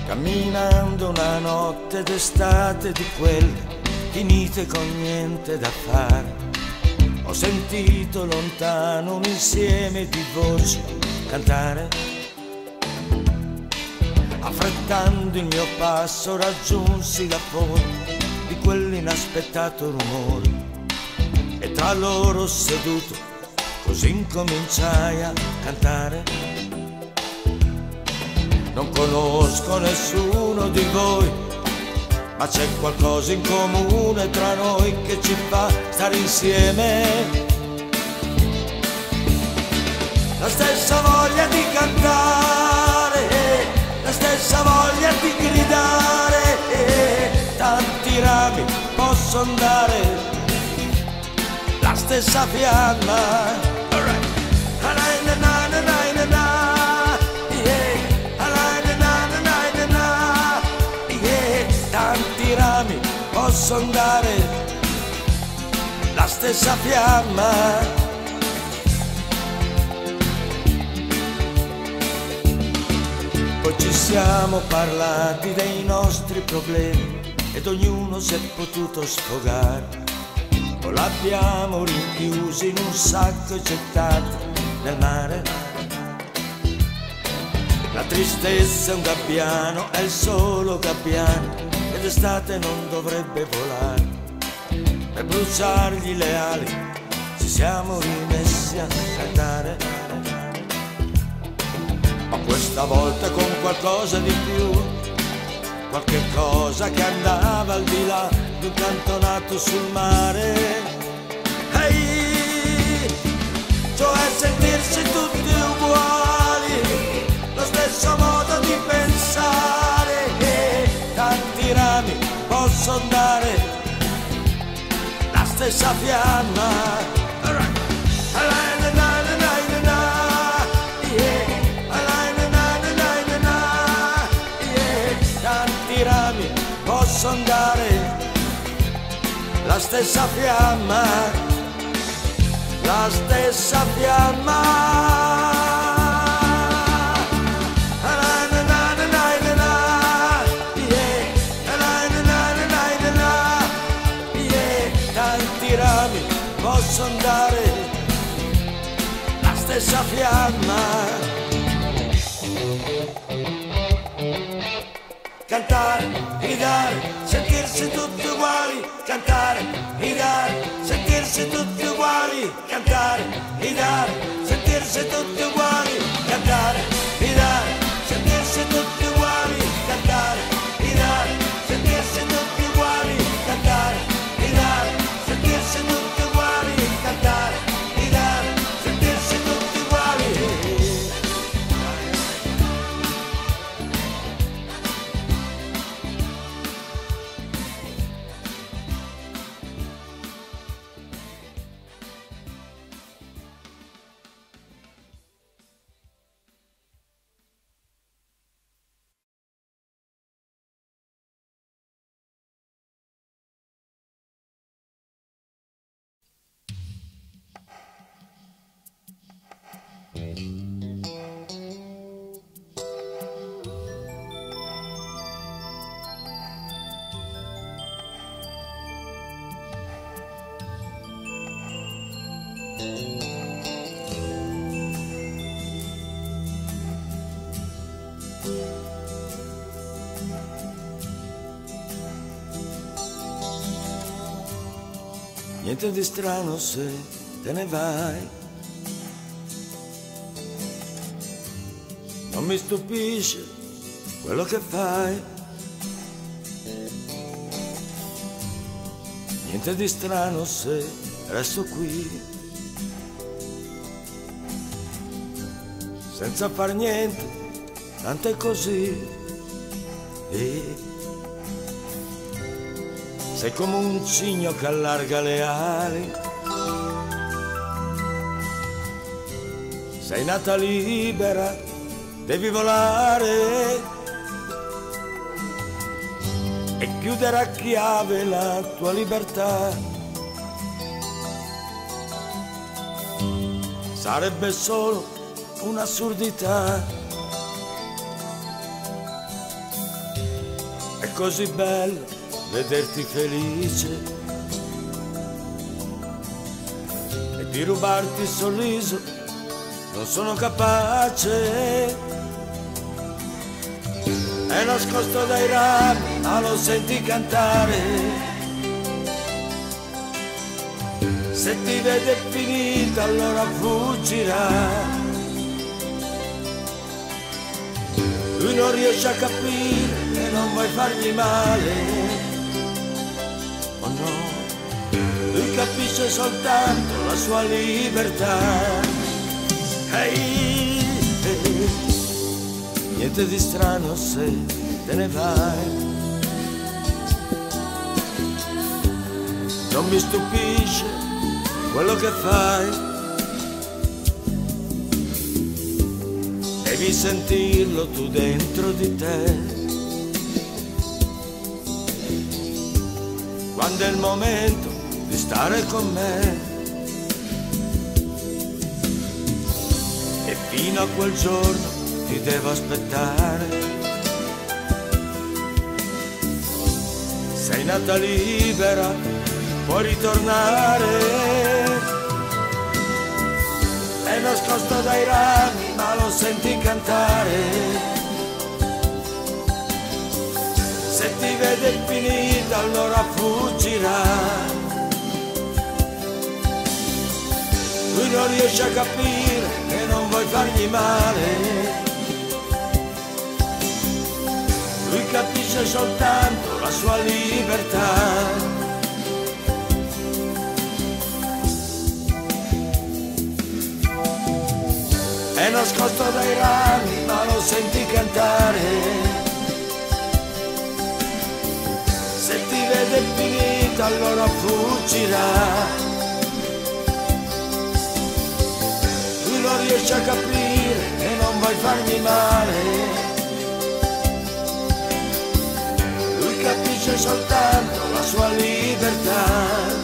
camminando una notte d'estate di quelle finite con niente da fare. Ho sentito lontano un insieme di voci cantare. Affrettando il mio passo raggiunsi la fonte di quell'inaspettato rumore e tra loro seduto così incominciai a cantare. Non conosco nessuno di voi, ma c'è qualcosa in comune tra noi che ci fa stare insieme. La stessa voglia di cantare, la stessa voglia di gridare, tanti rami possono dare la stessa fiamma. Tanti rami possono dare la stessa fiamma. Poi ci siamo parlati dei nostri problemi ed ognuno si è potuto sfogare. O l'abbiamo rinchiusi in un sacco e gettati nel mare. La tristezza è un gabbiano, è il solo gabbiano che d'estate non dovrebbe volare. Per bruciargli le ali ci siamo rimessi a cantare, ma questa volta con qualcosa di più, qualche cosa che andava al di là di un cantonato sul mare. Ehi, cioè sentirsi tutti uguali, lo stesso modo di pensare, tanti rami possono dare la stessa fiamma. Tanti rami possono dare la stessa fiamma, la stessa fiamma. Tanti rami possono dare la stessa fiamma. Cantare, gridare, sentirsi tutti uguali. Cantare, gridare, sentirsi tutti uguali. Cantare, gridare, sentirsi tutti uguali. Cantare, gridare, sentirsi tutti uguali. Cantare, gridare, sentirsi tutti uguali. Cantare, gridare, sentirsi tutti uguali. Cantare, gridare, sentirsi tutti uguali. Niente di strano se te ne vai, non mi stupisce quello che fai. Niente di strano se resto qui, senza far niente, tanto è così. E sei come un cigno che allarga le ali, sei nata libera, devi volare e chiudere a chiave la tua libertà. Sarebbe solo un'assurdità. così bello vederti felice e di rubarti il sorriso non sono capace. È nascosto dai rami ma lo senti cantare. Se ti vede finita allora fuggirà. Lui non riesce a capire che non vuoi fargli male. Oh no, lui capisce soltanto la sua libertà. Hey, hey. Niente di strano se te ne vai. Non mi stupisce quello che fai. Devi sentirlo tu dentro di te. Quando è il momento di stare con me. E fino a quel giorno ti devo aspettare. Sei nata libera, puoi ritornare. È nascosto dai rami ma lo senti cantare. Se ti vede finita allora fuggirà. Lui non riesce a capire che non vuoi fargli male. Lui capisce soltanto la sua libertà. È nascosto dai rami ma lo senti cantare. Se ti vede finita allora fuggirà. Lui non riesce a capire che non vuoi fargli male. Lui capisce soltanto la sua libertà.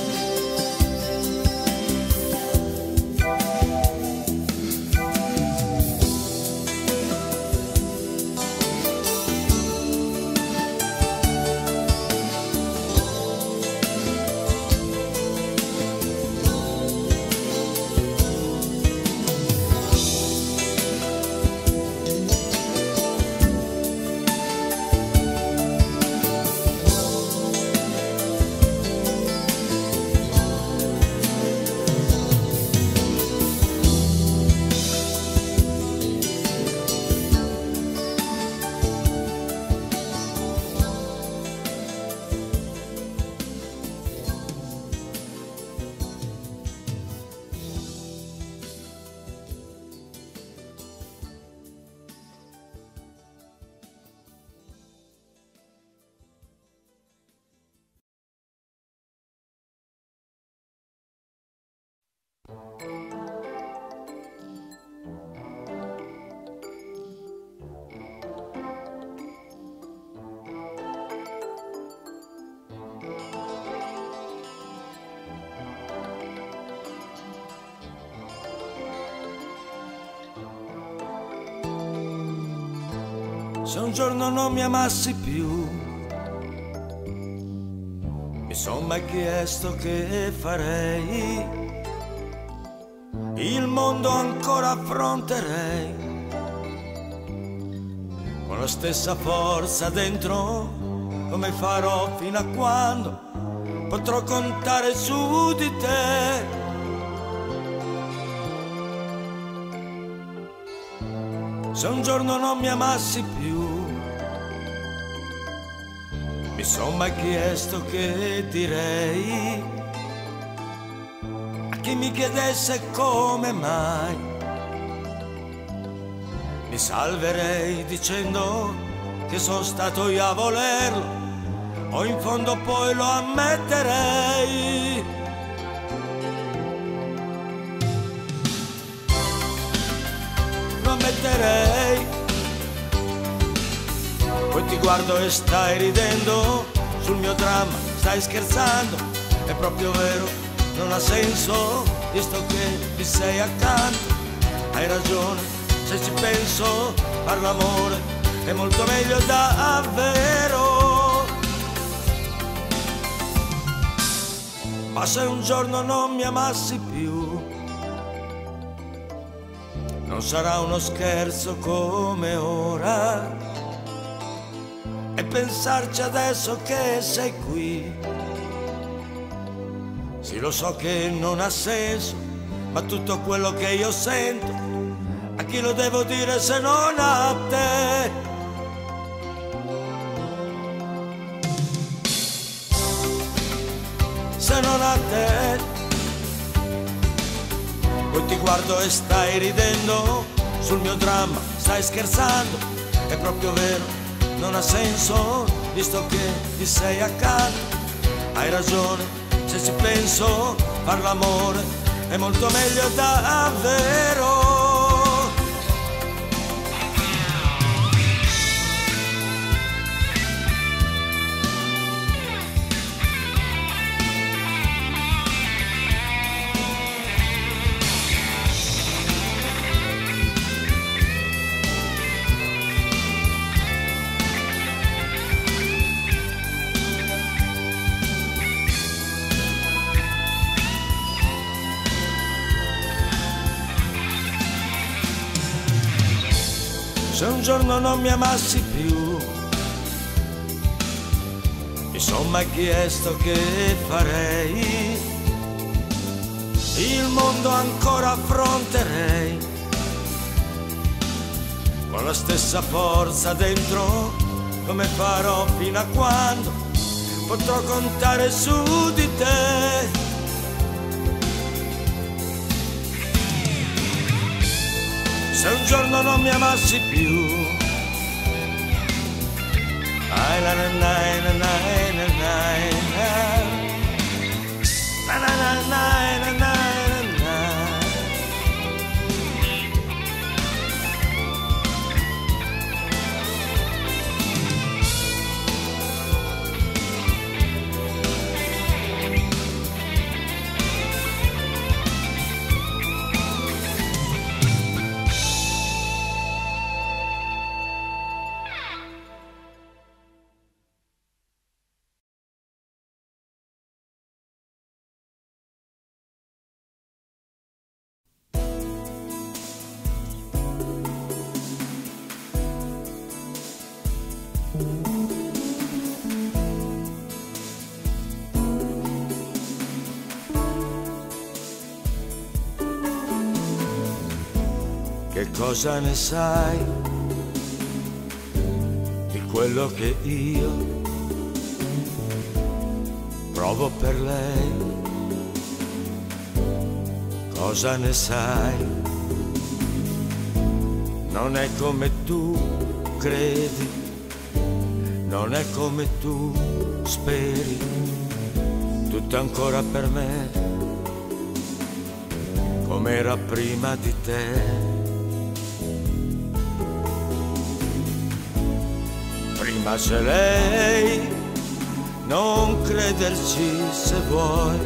Se un giorno non mi amassi più, mi son mai chiesto che farei. Il mondo ancora affronterei con la stessa forza dentro. Come farò fino a quando potrò contare su di te? Se un giorno non mi amassi più, mi son mai chiesto che direi a chi mi chiedesse come mai. Mi salverei dicendo che sono stato io a volerlo, o in fondo poi lo ammetterei. Lo ammetterei. Poi ti guardo e stai ridendo sul mio dramma, stai scherzando, è proprio vero, non ha senso, visto che mi sei accanto. Hai ragione, se ci penso, far l'amore è molto meglio davvero. Ma se un giorno non mi amassi più, non sarà uno scherzo come ora. E pensarci adesso che sei qui, sì lo so che non ha senso, ma tutto quello che io sento, a chi lo devo dire se non a te? Se non a te. Poi ti guardo e stai ridendo sul mio dramma, stai scherzando, è proprio vero, non ha senso, visto che ti sei accanto. Hai ragione, se ci penso, far l'amore è molto meglio davvero. Se un giorno non mi amassi più, mi son mai chiesto che farei, il mondo ancora affronterei, con la stessa forza dentro, come farò fino a quando potrò contare su di te. Se un giorno non mi amassi più, ai la na na na na na na na na na na. Che cosa ne sai di quello che io provo per lei? Cosa ne sai? Non è come tu credi, non è come tu speri, tutto ancora per me come era prima di te. Ma se lei non crederci se vuoi,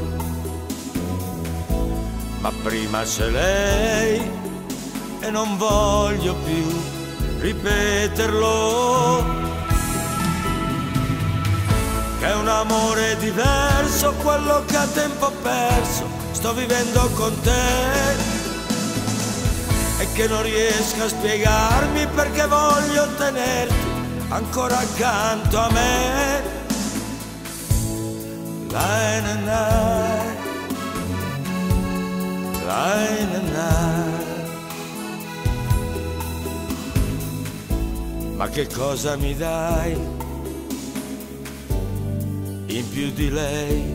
ma prima c'è lei e non voglio più ripeterlo, che è un amore diverso, quello che a tempo perso sto vivendo con te, e che non riesco a spiegarmi perché voglio tenerti ancora accanto a me. La na na, la na na. Ma che cosa mi dai in più di lei,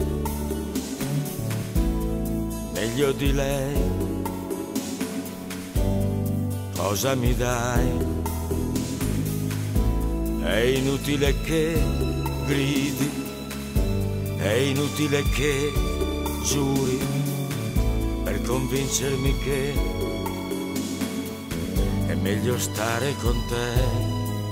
meglio di lei? Cosa mi dai? È inutile che gridi, è inutile che giuri per convincermi che è meglio stare con te.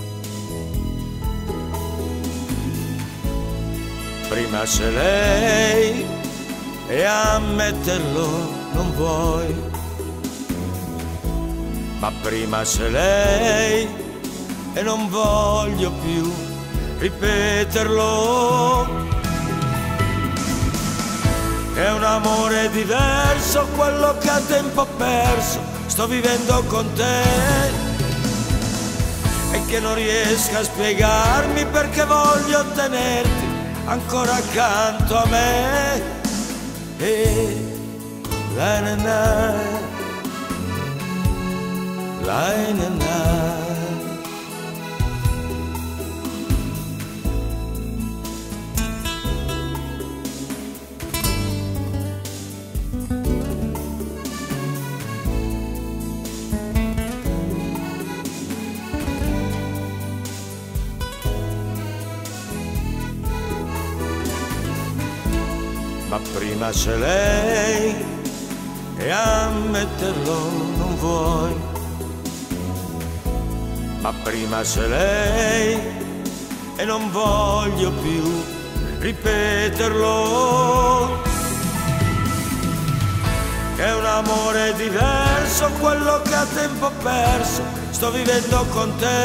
Prima c'è lei e ammetterlo non vuoi, ma prima c'è lei e non voglio più È un amore diverso, quello che a tempo perso sto vivendo con te, e che non riesco a spiegarmi perché voglio tenerti ancora accanto a me. E la na na, la na na. Ma prima c'è lei e ammetterlo non vuoi. Ma prima c'è lei e non voglio più ripeterlo. Che è un amore diverso, quello che a tempo perso sto vivendo con te,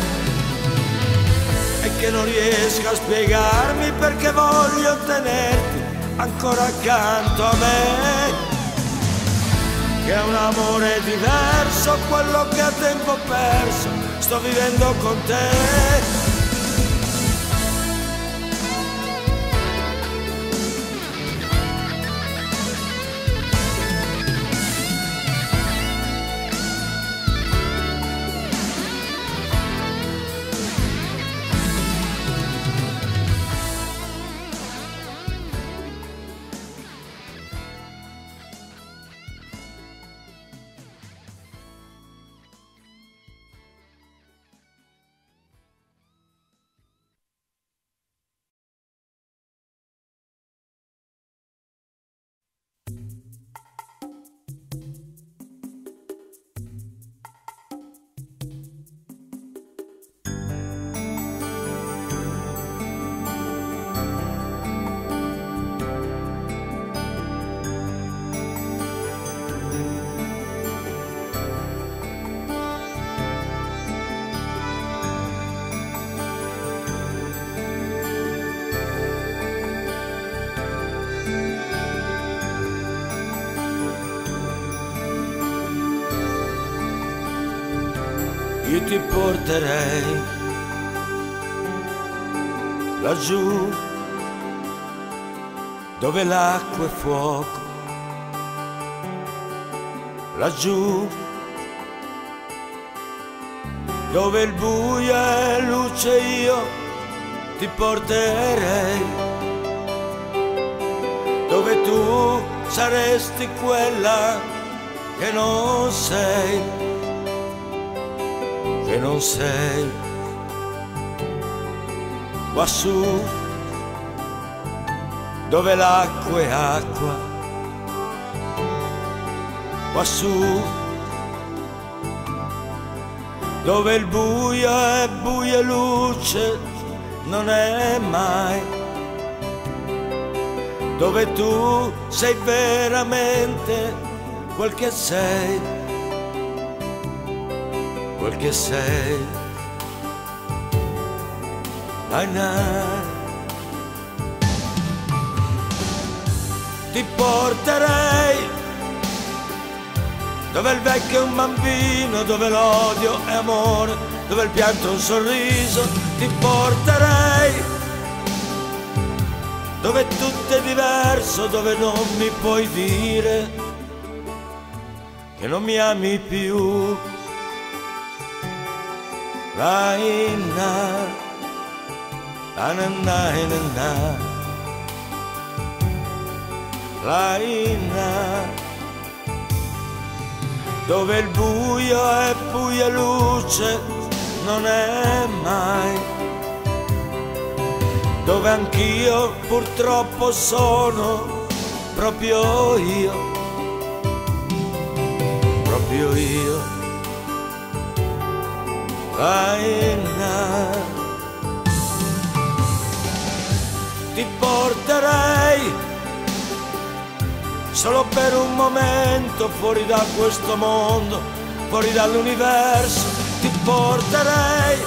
e che non riesco a spiegarmi perché voglio tenerti ancora accanto a me. Che è un amore diverso, quello che a tempo perso sto vivendo con te. Io ti porterei laggiù dove l'acqua è fuoco, laggiù dove il buio è luce. Io ti porterei dove tu saresti quella che non sei, che non sei. Quassù dove l'acqua è acqua, quassù dove il buio è buio e luce non è mai, dove tu sei veramente quel che sei, quel che sei. Ti porterei dove il vecchio è un bambino, dove l'odio è amore, dove il pianto è un sorriso. Ti porterei dove tutto è diverso, dove non mi puoi dire che non mi ami più. Dove il buio è buio e luce non è mai, dove anch'io purtroppo sono proprio io, proprio io. Ti porterei solo per un momento fuori da questo mondo, fuori dall'universo. Ti porterei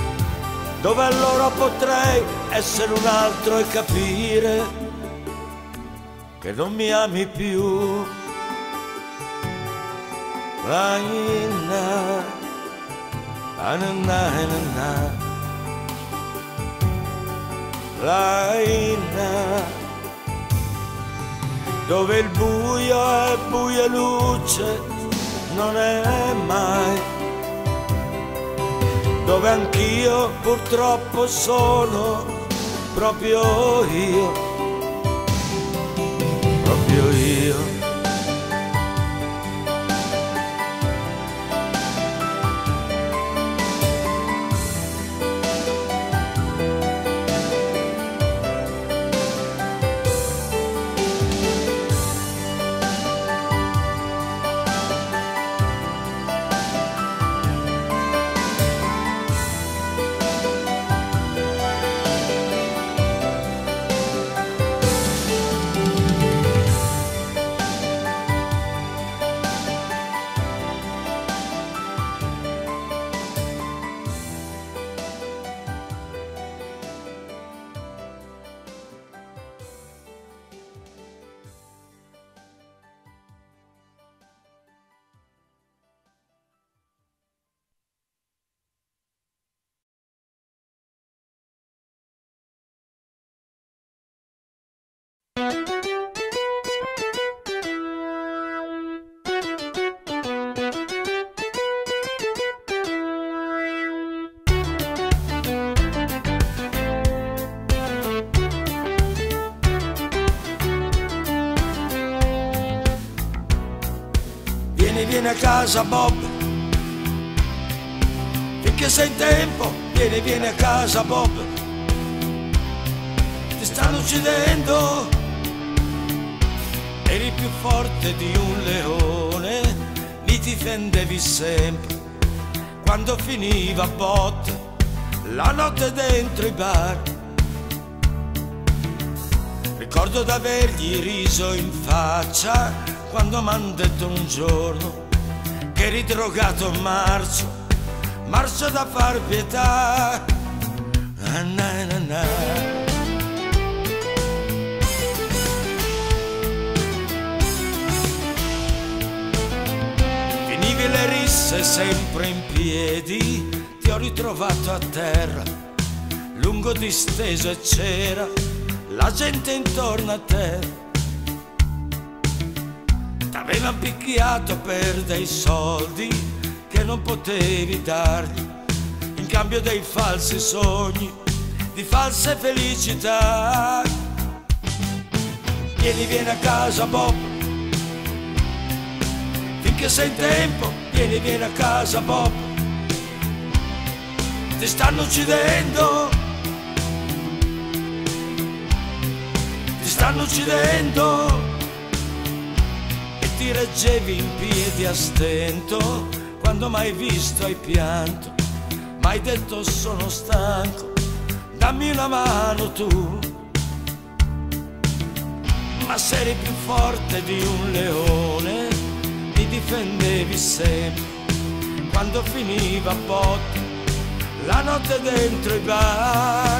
dove allora potrei essere un altro e capire che non mi ami più. La inna, ananana, la inna, dove il buio è buia luce non è mai, dove anch'io purtroppo sono proprio io, proprio io. Vieni a casa Bob, finché sei in tempo, vieni a casa Bob, ti stanno uccidendo, eri più forte di un leone, mi difendevi sempre, quando finiva a botte, la notte dentro i bar, ricordo d'avergli riso in faccia, quando m'han detto un giorno che eri drogato marcio da far pietà. Finivi le risse sempre in piedi, ti ho ritrovato a terra, lungo disteso e c'era la gente intorno a te. T'avevano picchiato per dei soldi che non potevi dargli, in cambio dei falsi sogni, di false felicità. Vieni a casa Bob, finché sei in tempo, vieni a casa Bob, ti stanno uccidendo, ti stanno uccidendo. Ti reggevi in piedi a stento, quando mai visto hai pianto, m'hai detto sono stanco, dammi una mano tu. Ma se eri più forte di un leone, mi difendevi sempre, quando finiva a botte, la notte dentro i bar.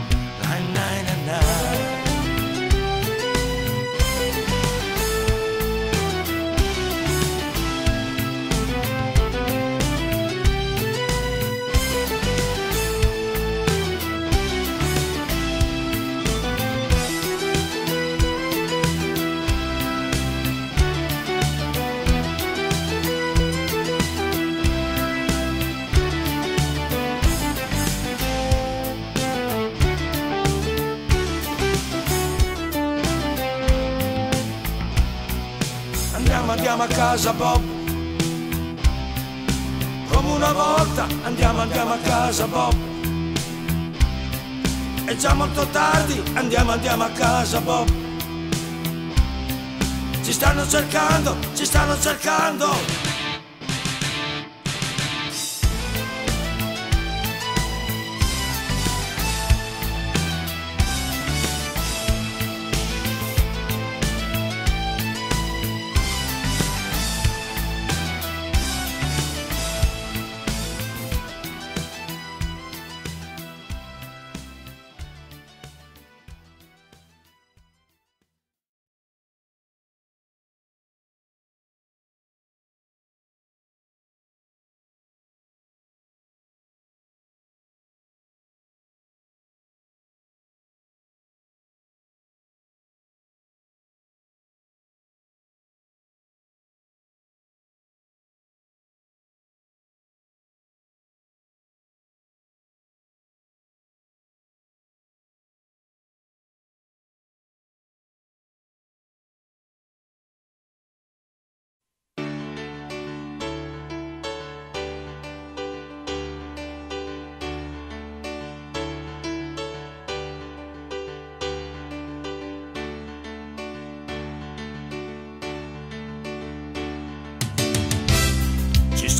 Andiamo a casa Bob, come una volta, andiamo a casa Bob, è già molto tardi, andiamo a casa Bob, ci stanno cercando.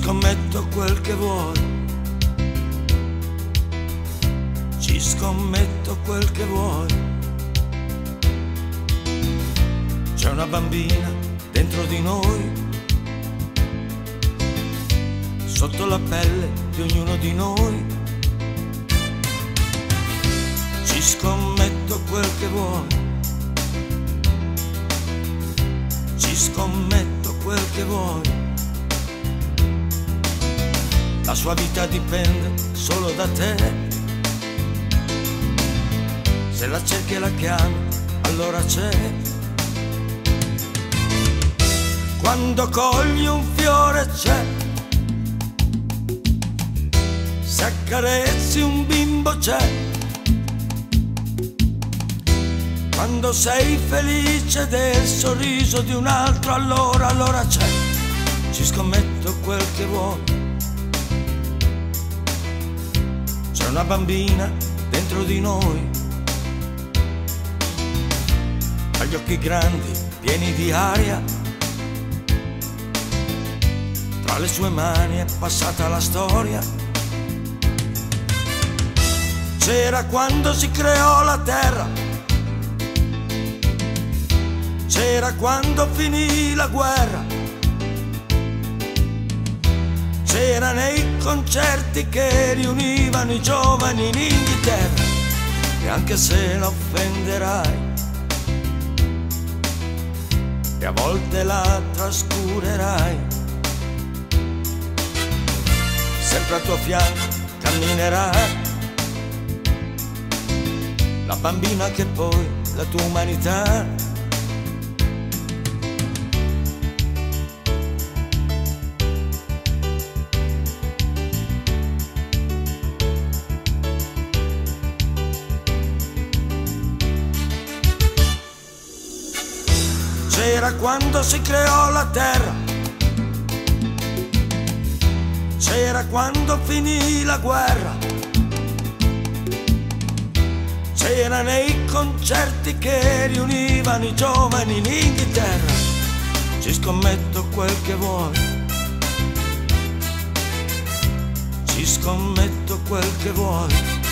scommetto quel che vuoi, ci scommetto quel che vuoi. C'è una bambina dentro di noi, sotto la pelle di ognuno di noi. Ci scommetto quel che vuoi, ci scommetto quel che vuoi. La sua vita dipende solo da te, se la cerchi e la chiami allora c'è. Quando cogli un fiore c'è, se accarezzi un bimbo c'è, quando sei felice del sorriso di un altro allora c'è. Ci scommetto quel che vuoi, c'è una bambina dentro di noi, ha gli occhi grandi pieni di aria, tra le sue mani è passata la storia. C'era quando si creò la terra, c'era quando finì la guerra, c'era nei concerti che riunivano i giovani in Inghilterra. E anche se la offenderai e a volte la trascurerai, sempre al tuo fianco camminerà la bambina che poi la tua umanità. C'era quando si creò la terra, c'era quando finì la guerra, c'era nei concerti che riunivano i giovani in Inghilterra. Ci scommetto quel che vuoi, ci scommetto quel che vuoi.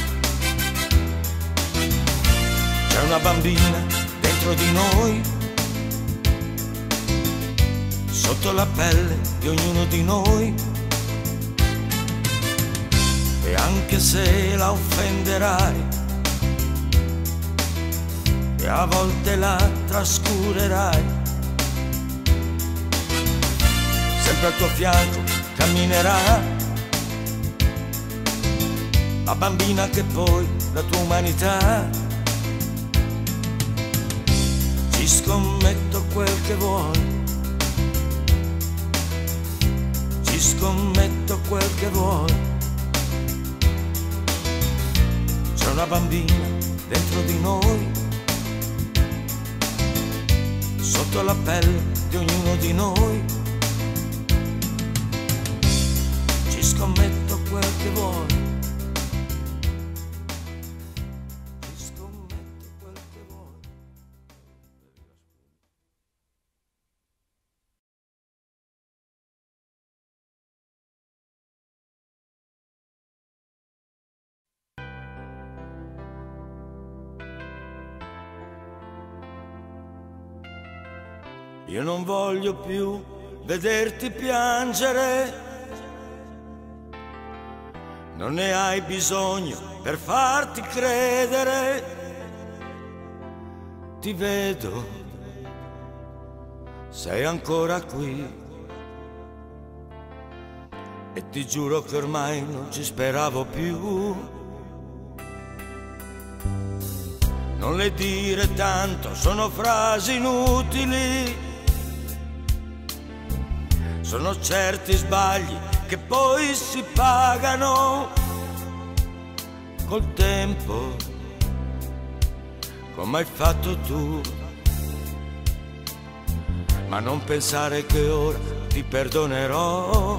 C'è una bambina dentro di noi, sotto la pelle di ognuno di noi. E anche se la offenderai e a volte la trascurerai, sempre al tuo fianco camminerà la bambina che poi la tua umanità. Ci scommetto quel che vuoi, ci scommetto quel che vuoi. C'è una bambina dentro di noi, sotto la pelle di ognuno di noi. Ci scommetto quel che vuoi, ci scommetto quel che vuoi. Io non voglio più vederti piangere, non ne hai bisogno per farti credere. Ti vedo, sei ancora qui e ti giuro che ormai non ci speravo più. Non le dire tanto, sono frasi inutili, sono certi sbagli che poi si pagano col tempo, come hai fatto tu. Ma non pensare che ora ti perdonerò.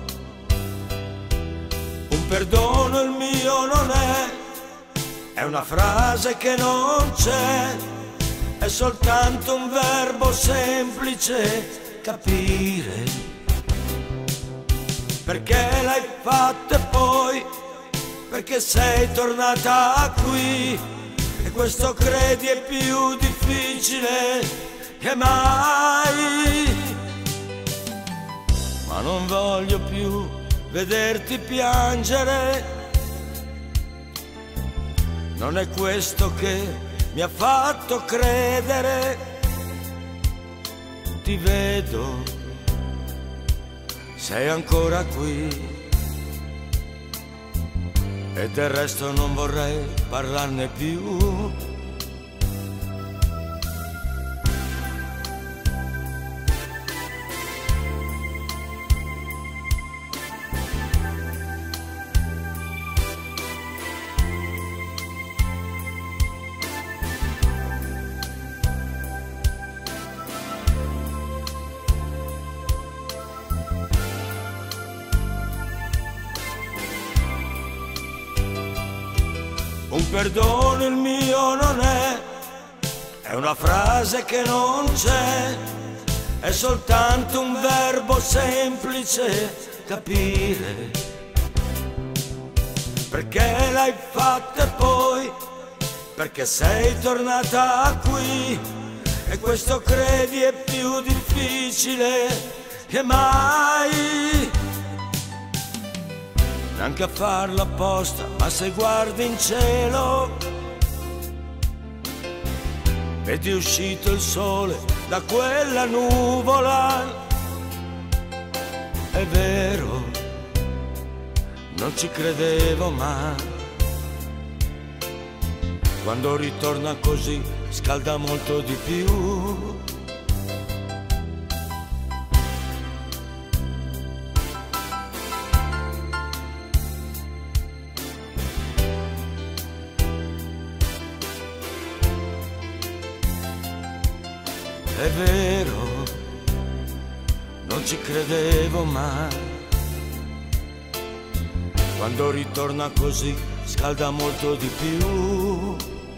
Un perdono il mio non è una frase che non c'è, è soltanto un verbo semplice, capire. perché l'hai fatto e poi perché sei tornata qui, e questo credi è più difficile che mai. Ma non voglio più vederti piangere, non è questo che mi ha fatto credere. Ti vedo, sei ancora qui, e del resto non vorrei parlarne più. Un perdono il mio non è una frase che non c'è, è soltanto un verbo semplice, capire. Perché l'hai fatto e poi perché sei tornata qui, e questo credi è più difficile che mai. Neanche a farlo apposta, ma se guardi in cielo vedi uscito il sole da quella nuvola. È vero, non ci credevo mai, quando ritorna così scalda molto di più. È vero, non ci credevo mai, quando ritorna così scalda molto di più.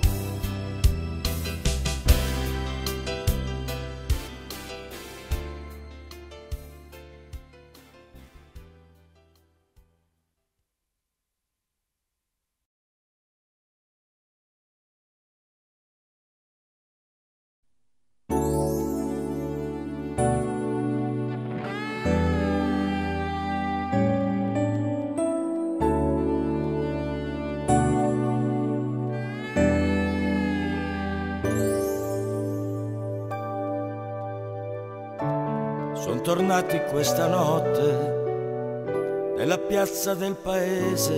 Sono tornati questa notte nella piazza del paese,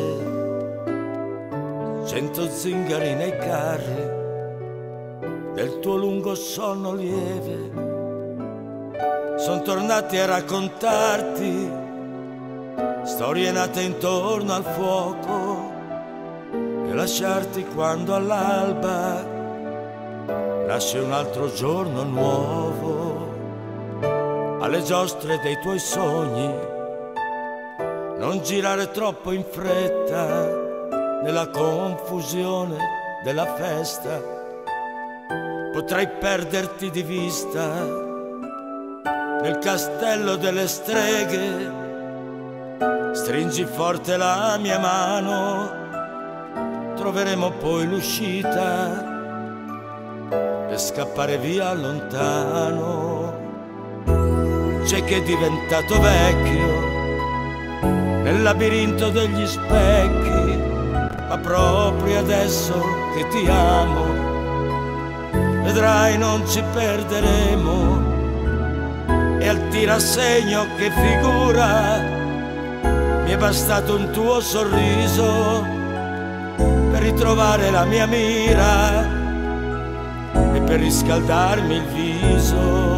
100 zingari nei carri del tuo lungo sonno lieve. Sono tornati a raccontarti storie nate intorno al fuoco, e lasciarti quando all'alba nasce un altro giorno nuovo. Alle giostre dei tuoi sogni non girare troppo in fretta, nella confusione della festa potrai perderti di vista. Nel castello delle streghe stringi forte la mia mano, troveremo poi l'uscita e scappare via lontano. C'è chi è diventato vecchio nel labirinto degli specchi, ma proprio adesso che ti amo vedrai non ci perderemo. E al tirasegno che figura mi è bastato un tuo sorriso per ritrovare la mia mira e per riscaldarmi il viso.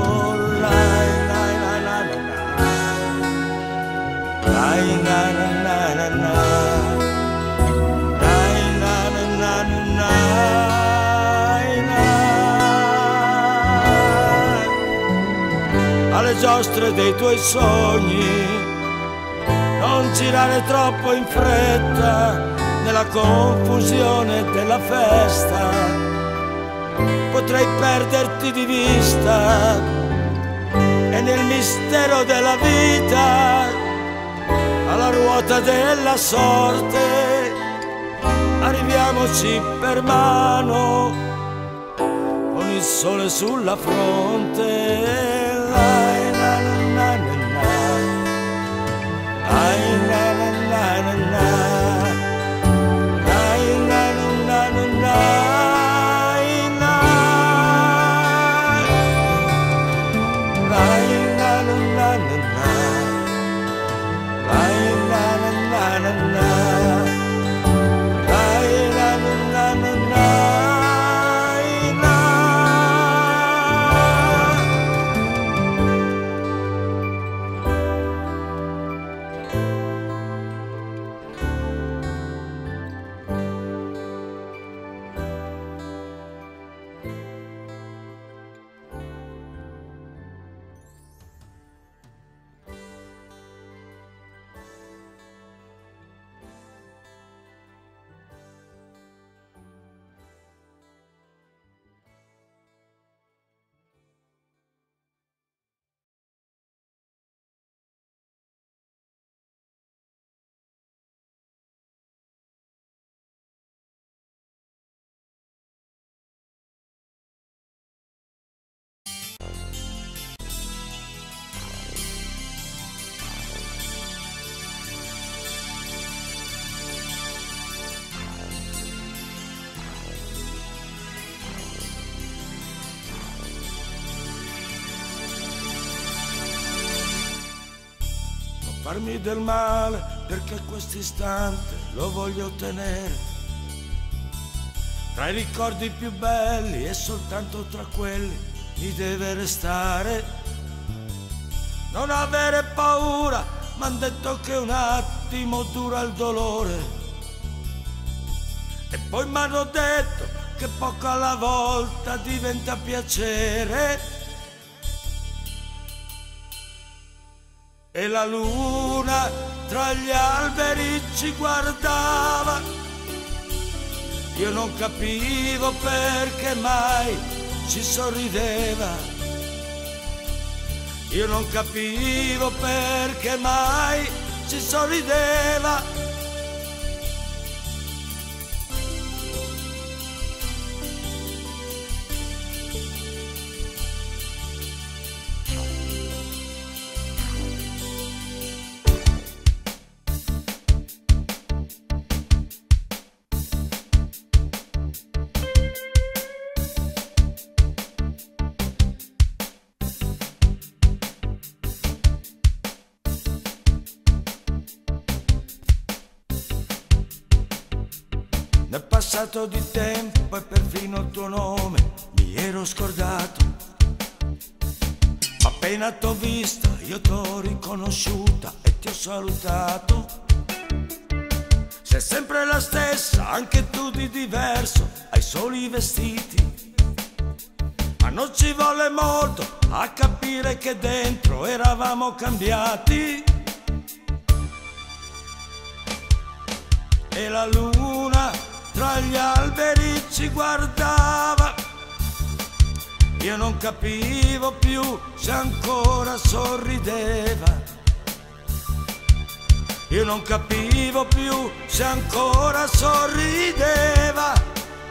Alle giostre dei tuoi sogni non girare troppo in fretta, nella confusione della festa potrei perderti di vista, e nel mistero della vita alla ruota della sorte, arriviamoci per mano con il sole sulla fronte. Lai, na, na, na, na, na. Lai, na, na, na, na, na. Lai, na, na, na, na, na. Lai, na, na, na, na, na. Lai, na, na, na, na, na. Lai, na, na, na, na, na. Farmi del male perché quest'istante lo voglio tenere tra i ricordi più belli e soltanto tra quelli mi deve restare. Non avere paura, m'han detto che un attimo dura il dolore e poi m'hanno detto che poco alla volta diventa piacere. E la luna tra gli alberi ci guardava, io non capivo perché mai ci sorrideva, io non capivo perché mai ci sorrideva. Nel passato di tempo e perfino il tuo nome mi ero scordato, ma appena t'ho vista io t'ho riconosciuta e ti ho salutato. Sei sempre la stessa, anche tu di diverso, hai soli vestiti, ma non ci volle molto a capire che dentro eravamo cambiati. E la luna tra gli alberi ci guardava, io non capivo più se ancora sorrideva, io non capivo più se ancora sorrideva.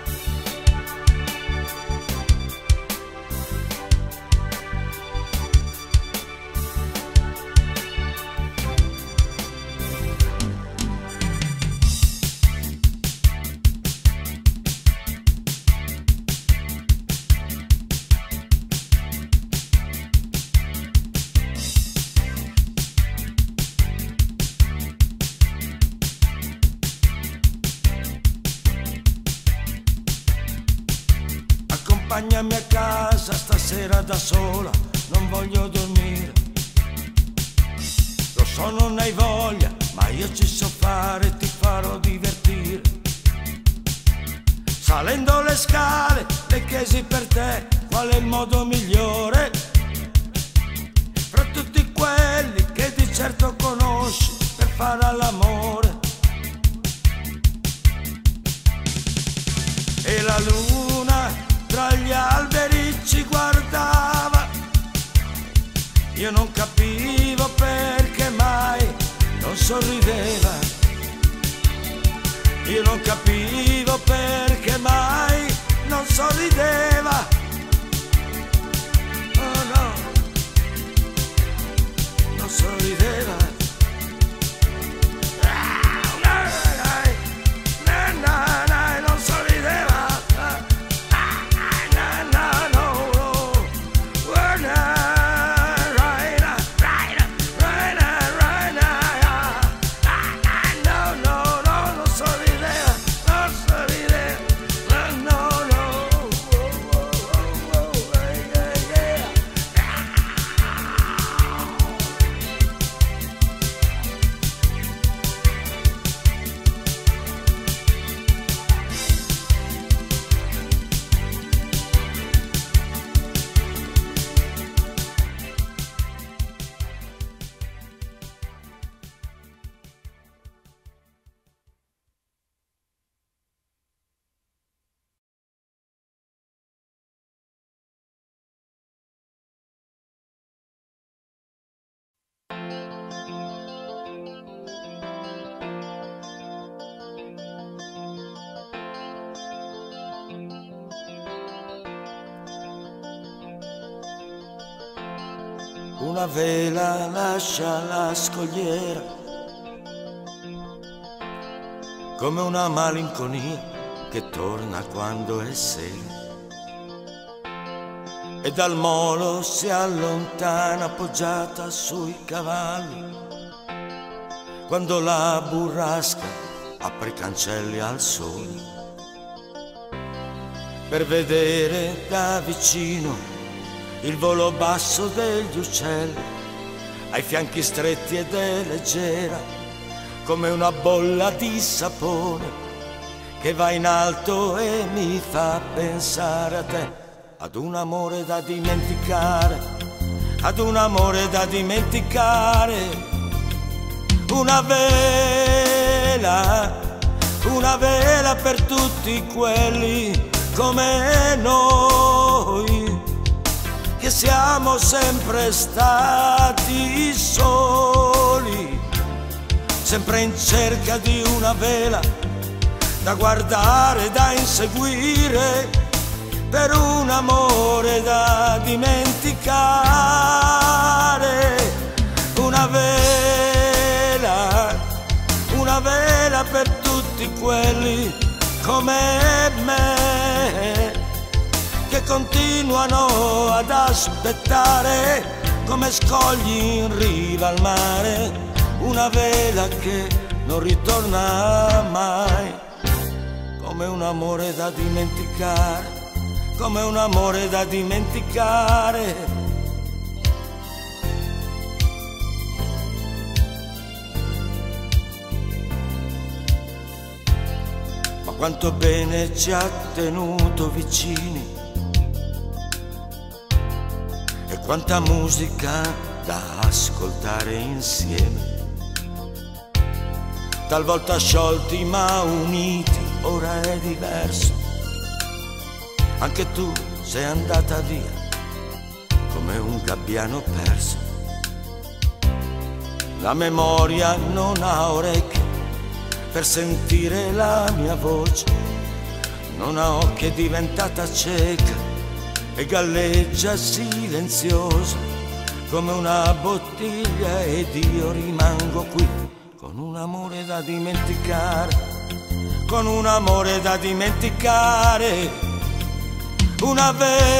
Accompagnami a casa stasera da sola, non voglio dormire. Lo so non hai voglia, ma io ci so fare, ti farò divertire. Salendo le scale, le chiesi per te qual è il modo migliore fra tutti quelli che di certo conosci per fare all'amore. E la luna tra gli alberi ci guardava, io non capivo perché mai non sorrideva. Io non capivo perché mai non sorrideva. Oh no, non sorrideva. Non sorrideva. Una vela lascia la scogliera come una malinconia che torna quando è sera, e dal molo si allontana appoggiata sui cavalli quando la burrasca apre i cancelli al sole, per vedere da vicino il volo basso degli uccelli, ai fianchi stretti ed è leggera come una bolla di sapone che va in alto e mi fa pensare a te, ad un amore da dimenticare, ad un amore da dimenticare. Una vela per tutti quelli come noi, che siamo sempre stati soli, sempre in cerca di una vela da guardare, da inseguire, per un amore da dimenticare. Una vela per tutti quelli come me, che continuano ad aspettare come scogli in riva al mare, una vela che non ritorna mai, come un amore da dimenticare, come un amore da dimenticare. Ma quanto bene ci ha tenuto vicini, e quanta musica da ascoltare insieme, talvolta sciolti ma uniti, ora è diverso. Anche tu sei andata via come un gabbiano perso. La memoria non ha orecchie per sentire la mia voce, non ha occhi, è diventata cieca e galleggia silenziosa come una bottiglia, ed io rimango qui con un amore da dimenticare, con un amore da dimenticare. Una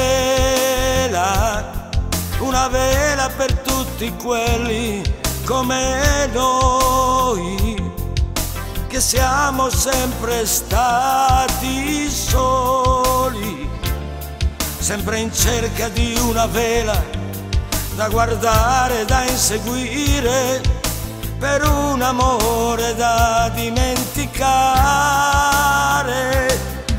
vela per tutti quelli come noi, che siamo sempre stati soli, sempre in cerca di una vela da guardare, da inseguire, per un amore da dimenticare.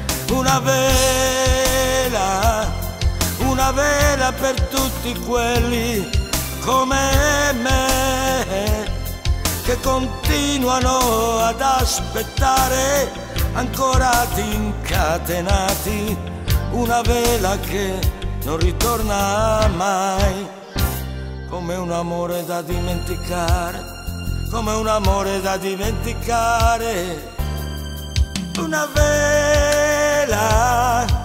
Una vela per tutti quelli come me, che continuano ad aspettare ancora incatenati, una vela che non ritorna mai, come un amore da dimenticare, come un amore da dimenticare, una vela.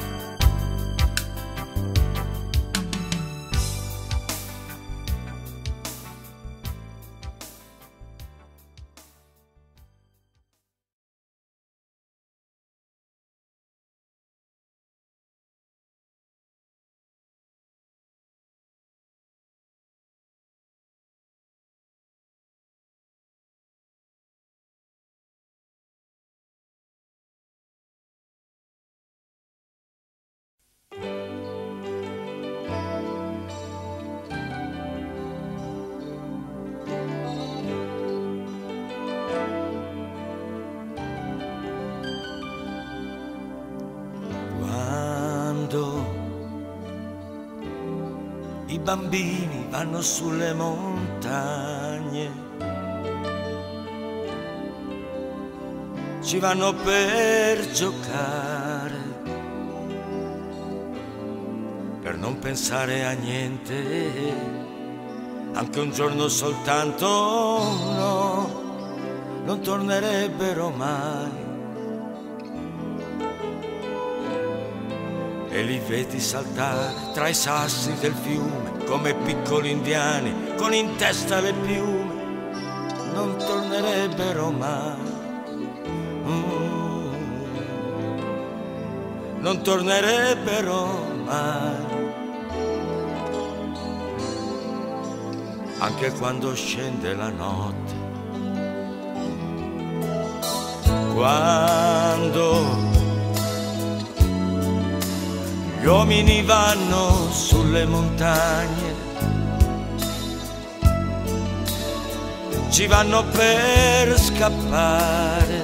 I bambini vanno sulle montagne, ci vanno per giocare, per non pensare a niente, anche un giorno soltanto, no, non tornerebbero mai. E li vedi saltare tra i sassi del fiume come piccoli indiani con in testa le piume, non tornerebbero mai. Non tornerebbero mai. Anche quando scende la notte, quando gli uomini vanno sulle montagne, ci vanno per scappare,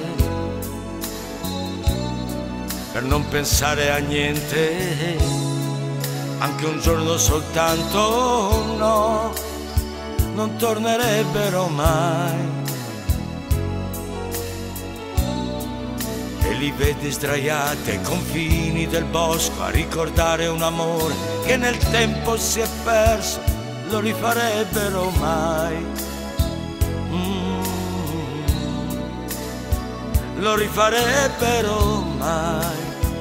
per non pensare a niente, anche un giorno soltanto, no, non tornerebbero mai. E li vedi sdraiati ai confini del bosco a ricordare un amore che nel tempo si è perso, lo rifarebbero mai. Lo rifarebbero mai.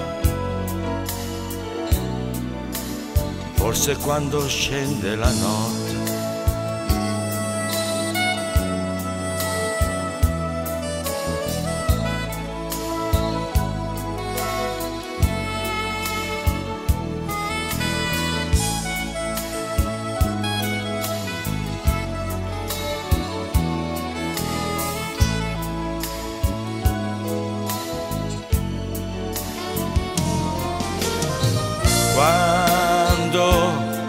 Forse quando scende la notte, quando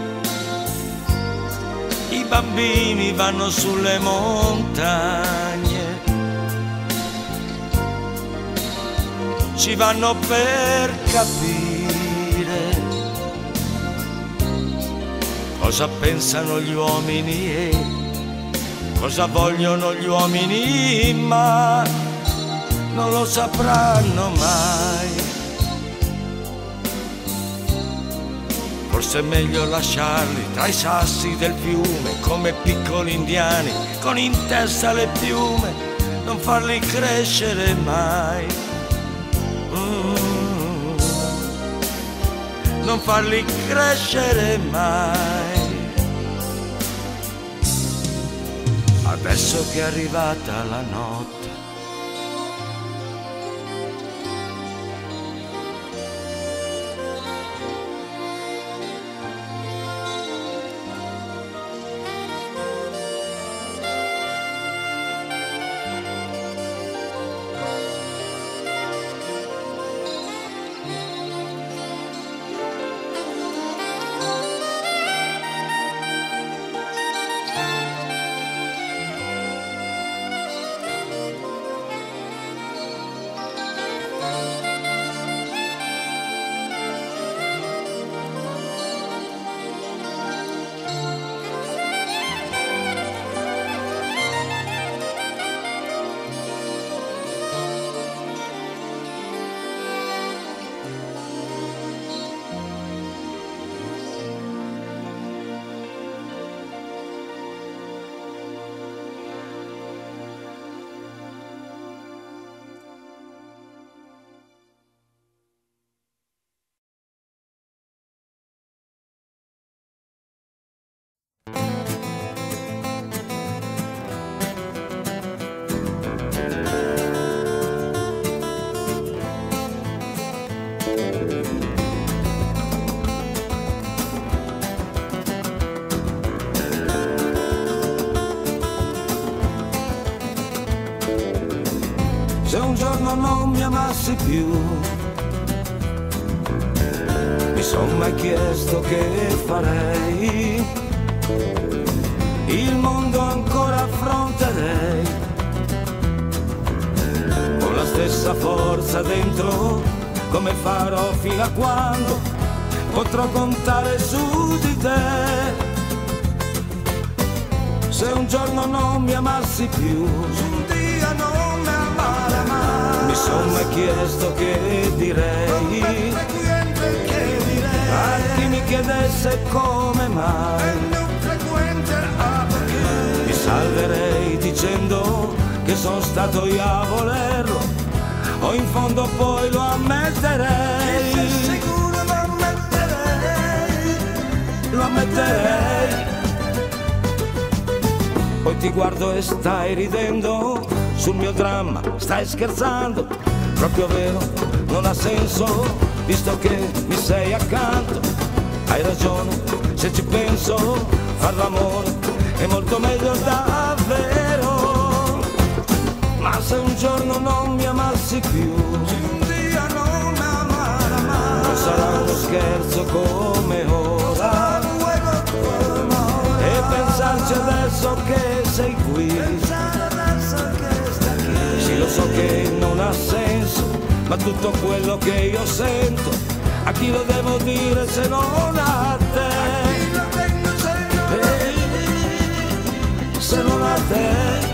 i bambini vanno sulle montagne, ci vanno per capire cosa pensano gli uomini e cosa vogliono gli uomini, ma non lo sapranno mai. Forse è meglio lasciarli tra i sassi del fiume come piccoli indiani con in testa le piume, non farli crescere mai. Non farli crescere mai. Adesso che è arrivata la notte, un giorno non mi amassi più, mi son mai chiesto che farei, il mondo ancora affronterei, con la stessa forza dentro, come farò fino a quando potrò contare su di te. Se un giorno non mi amassi più, se un dia non mi amare mai, mi son mai chiesto che direi, a chi mi chiedesse come mai, mi salverei dicendo che sono stato io a volerlo, o in fondo poi lo ammetterei, sicuro lo ammetterei. Poi ti guardo e stai ridendo sul mio dramma, stai scherzando, proprio vero, non ha senso, visto che mi sei accanto. Hai ragione, se ci penso, far l'amore è molto meglio davvero. Ma se un giorno non mi amassi più, se un dia non mi amara mai, non sarà uno scherzo come ora, e pensarci adesso che sei qui, sì lo so che non ha senso, ma tutto quello che io sento, a chi lo devo dire se non a te, se non a te.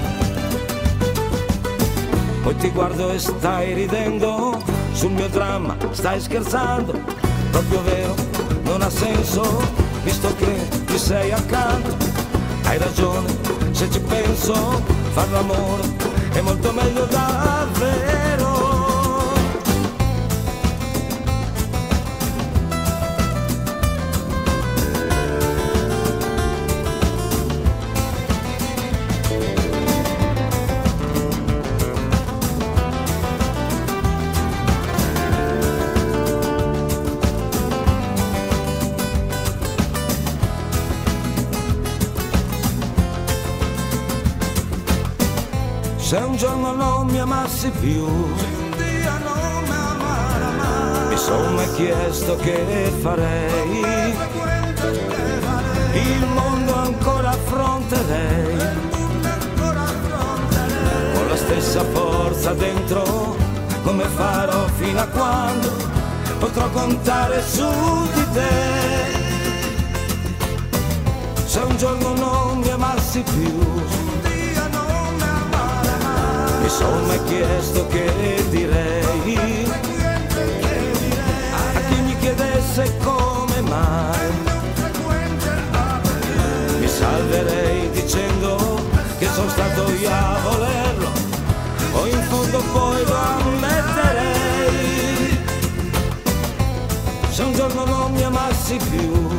Poi ti guardo e stai ridendo sul mio dramma, stai scherzando, proprio vero, non ha senso, visto che mi sei accanto. Hai ragione, se ci penso, far l'amore è molto meglio davvero. Se un giorno non mi amassi più, se un dia non mi amara mai, mi son mai chiesto che farei, il mondo ancora affronterei, con la stessa forza dentro, come farò fino a quando potrò contare su di te. Se un giorno non mi amassi più, mi son mai chiesto che direi, a chi mi chiedesse come mai, mi salverei dicendo che sono stato io a volerlo, o in fondo poi lo ammetterei. Se un giorno non mi amassi più,